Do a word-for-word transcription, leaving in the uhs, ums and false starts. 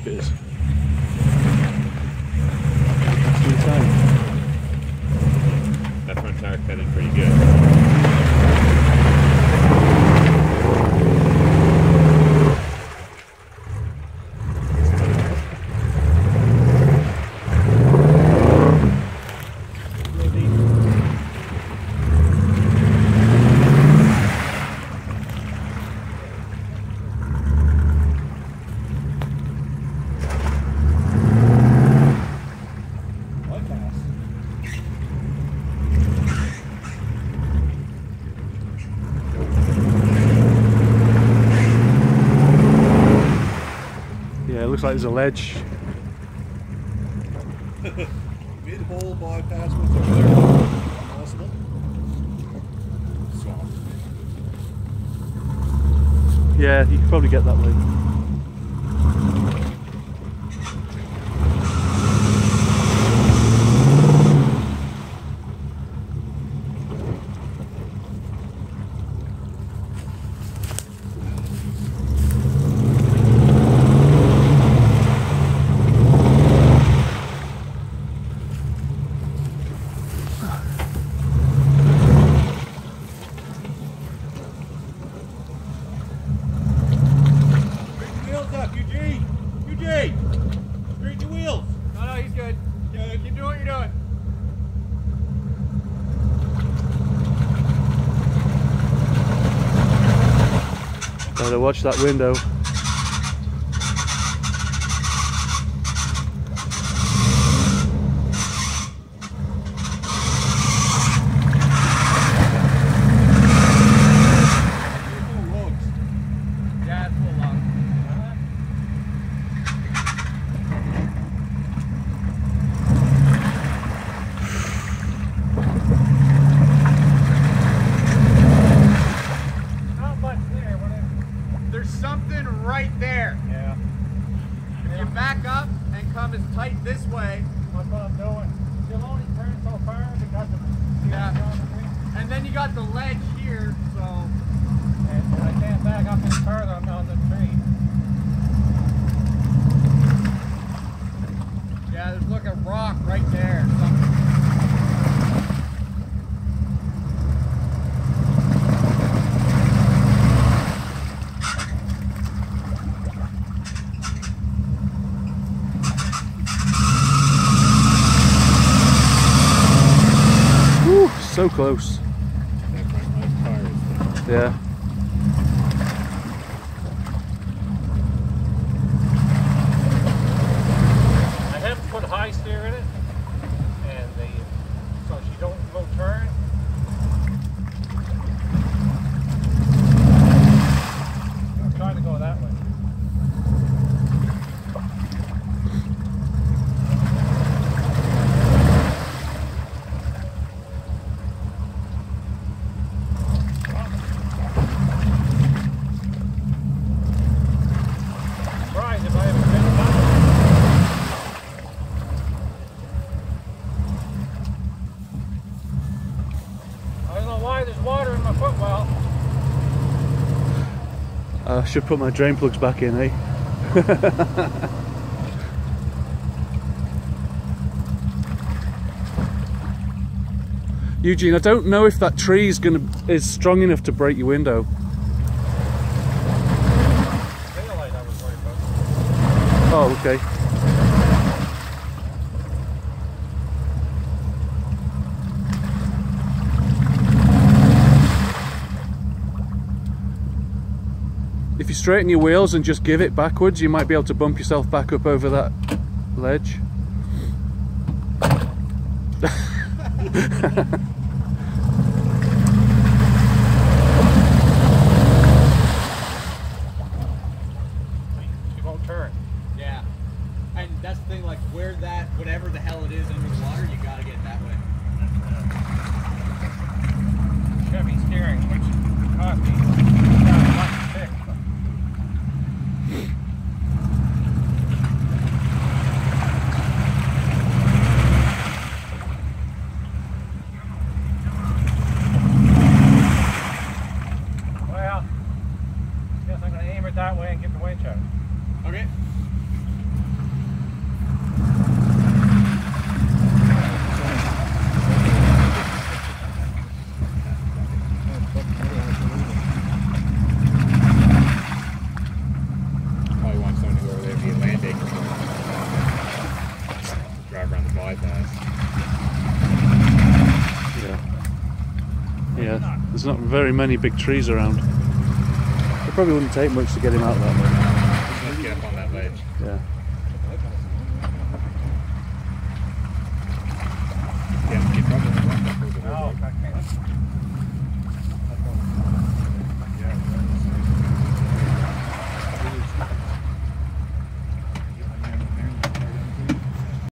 if it is. That front tire cut in pretty good. Looks like there's a ledge. Mid-hole bypass was over there. Possible. Soft. Yeah, you can probably get that way. Eugene! Eugene! Straighten your wheels! No, no, he's good. Yeah, keep doing what you're doing. Gotta watch that window. Right there. Yeah. If yeah. you back up and come as tight this way, that's what I'm doing. You'll only turn so far because of the yeah. And then you got the ledge here, so. And I can't back up any further. I'm on the tree. Yeah, there's like a rock right there. Something. So close. Yeah. I haven't put high steer in it, and the so she don't go turn. I'm trying to go that way. I should put my drain plugs back in, eh? Eugene, I don't know if that tree is gonna is strong enough to break your window. Oh, okay. If you straighten your wheels and just give it backwards, you might be able to bump yourself back up over that ledge. She won't turn. Yeah. And that's the thing, like where that, whatever the hell it is under the water, you gotta get it that way. Chevy steering, which cost me a lot to fix. Well, I guess I'm going to aim it that way and get the winch out. Okay. There's not very many big trees around. It probably wouldn't take much to get him out that way. Let's get up on that ledge. Yeah.